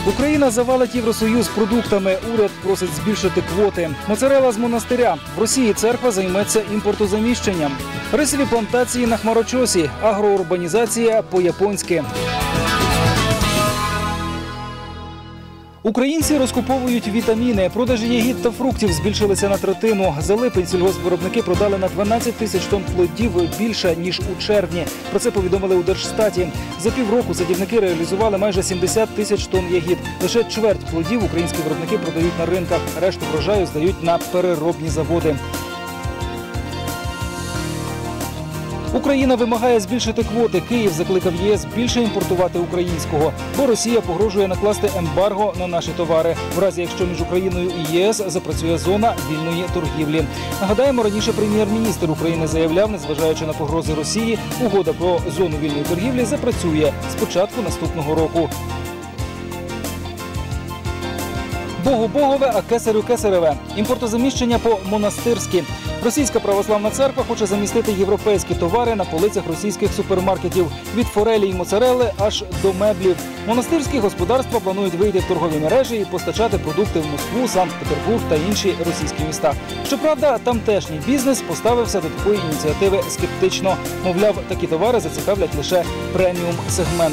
Україна завалить Євросоюз продуктами. Уряд просить збільшити квоти. Моцарелла з монастиря. В Росії церква займеться імпортозаміщенням. Рисові плантації на хмарочосі. Агроурбанізація по-японськи. Українці розкуповують вітаміни. Продажі ягід та фруктів збільшилися на третину. За липень сільгоспвиробники продали на 12 тисяч тонн плодів більше, ніж у червні. Про це повідомили у Держстаті. За півроку садівники реалізували майже 70 тисяч тонн ягід. Лише чверть плодів українські виробники продають на ринках. Решту врожаю здають на переробні заводи. Україна вимагає збільшити квоти. Київ закликав ЄС більше імпортувати українського, бо Росія погрожує накласти ембарго на наші товари, в разі якщо між Україною і ЄС запрацює зона вільної торгівлі. Нагадаємо, раніше прем'єр-міністр України заявляв, незважаючи на погрози Росії, угода про зону вільної торгівлі запрацює з початку наступного року. Богу богове, а кесарю кесареве. Імпортозаміщення по-монастирськи. Російська православна церква хоче замістити європейські товари на полицях російських супермаркетів. Від форелі і моцарелли аж до меблів. Монастирські господарства планують вийти в торгові мережі і постачати продукти в Москву, Санкт-Петербург та інші російські міста. Щоправда, тамтешній бізнес поставився до такої ініціативи скептично. Мовляв, такі товари зацікавлять лише преміум-сегмент.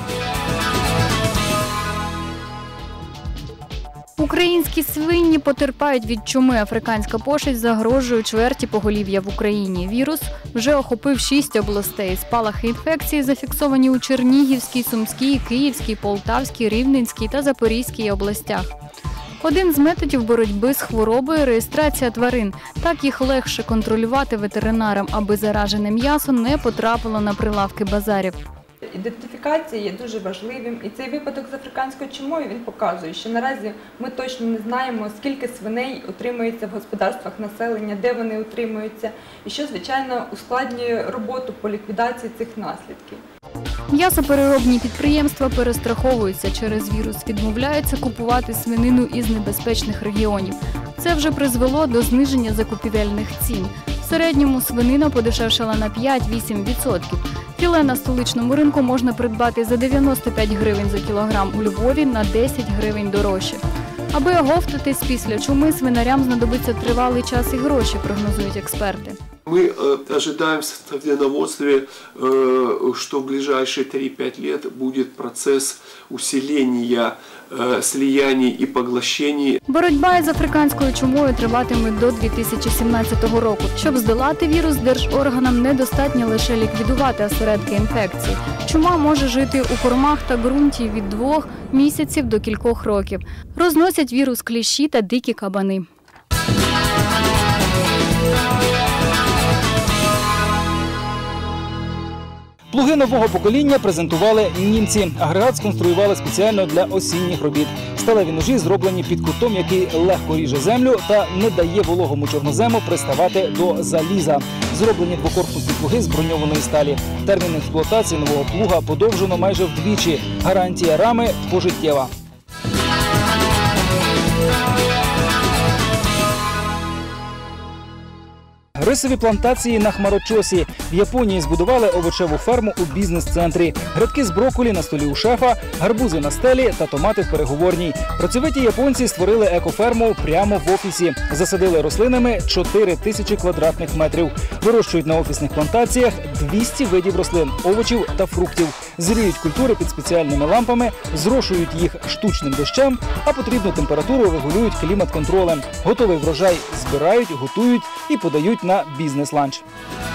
Українські свині потерпають від чуми. Африканська пошесть загрожує чверті поголів'я в Україні. Вірус вже охопив 6 областей. Спалахи інфекції зафіксовані у Чернігівській, Сумській, Київській, Полтавській, Рівненській та Запорізькій областях. Один з методів боротьби з хворобою – реєстрація тварин. Так їх легше контролювати ветеринарам, аби заражене м'ясо не потрапило на прилавки базарів. Ідентифікація є дуже важливим, і цей випадок з африканською чумою він показує, що наразі ми точно не знаємо, скільки свиней утримується в господарствах населення, де вони утримуються, і що, звичайно, ускладнює роботу по ліквідації цих наслідків. М'ясопереробні підприємства перестраховуються через вірус, відмовляються купувати свинину із небезпечних регіонів. Це вже призвело до зниження закупівельних цін. В середньому свинина подешевшала на 5-8%. Філе на столичному ринку можна придбати за 95 гривень за кілограм, у Львові на 10 гривень дорожче. Аби оговтатись після чуми, свинарям знадобиться тривалий час і гроші, прогнозують експерти. Мы ожидаем в совденоводстве, что в ближайшие 3-5 лет будет процесс усиления слияний и поглощений. Боротьба із африканською чумою триватиме до 2017 року. Щоб здолати вірус, держорганам недостатньо лише ліквідувати осередки інфекції. Чума може жити у кормах та ґрунті від 2 місяців до кількох років. Розносять вірус кліщі та дикі кабани. Плуги нового покоління презентували німці. Агрегат сконструювали спеціально для осінніх робіт. Сталеві ножі зроблені під кутом, який легко ріже землю та не дає вологому чорнозему приставати до заліза. Зроблені двокорпусні плуги з броньованої сталі. Термін експлуатації нового плуга подовжено майже вдвічі. Гарантія рами пожиттєва. Рисові плантації на хмарочосі. В Японії збудували овочеву ферму у бізнес-центрі. Грядки з брокколі на столі у шефа, гарбузи на стелі та томати в переговорній. Працьовиті японці створили екоферму прямо в офісі. Засадили рослинами 4 тисячі квадратних метрів. Вирощують на офісних плантаціях 200 видів рослин, овочів та фруктів. Зріють культури під спеціальними лампами, зрошують їх штучним дощем, а потрібну температуру регулюють клімат-контролем. Готовий врожай збирають, готують і подають на бізнес-ланч.